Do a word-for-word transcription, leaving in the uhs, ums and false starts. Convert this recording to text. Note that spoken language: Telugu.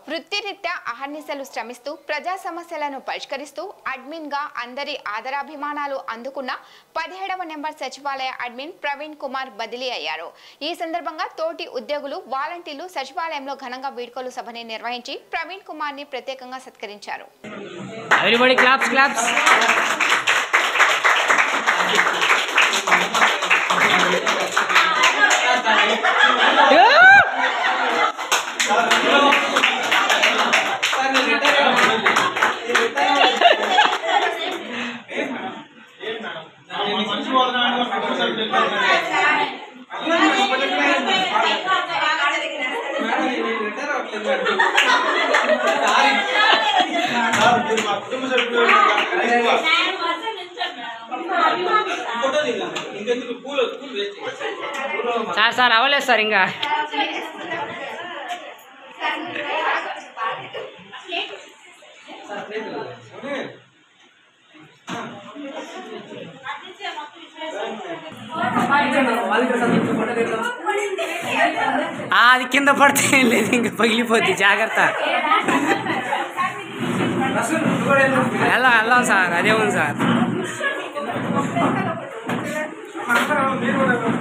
వృత్తిరీత్యా అహర్నిశలు శ్రమిస్తూ ప్రజా సమస్యలను పరిష్కరిస్తూ అడ్మిన్ గా అందరి ఆదరాభిమానాలు అందుకున్న పదిహేడవ నెంబర్ సచివాలయ అడ్మిన్ ప్రవీణ్ కుమార్ బదిలీ అయ్యారు. ఈ సందర్భంగా తోటి ఉద్యోగులు వాలంటీర్లు సచివాలయంలో ఘనంగా వీడ్కోలు సభని నిర్వహించి ప్రవీణ్ కుమార్ ని ప్రత్యేకంగా సత్కరించారు. Everybody claps, claps. Sir sir అవ్వలేదు సార్ ఇంకా అది కింద పడితే ఏం లేదు, ఇంకా పగిలిపోద్ది, జాగ్రత్త. వెళ్దాం వెళ్దాం సార్, అదే ఉంది సార్.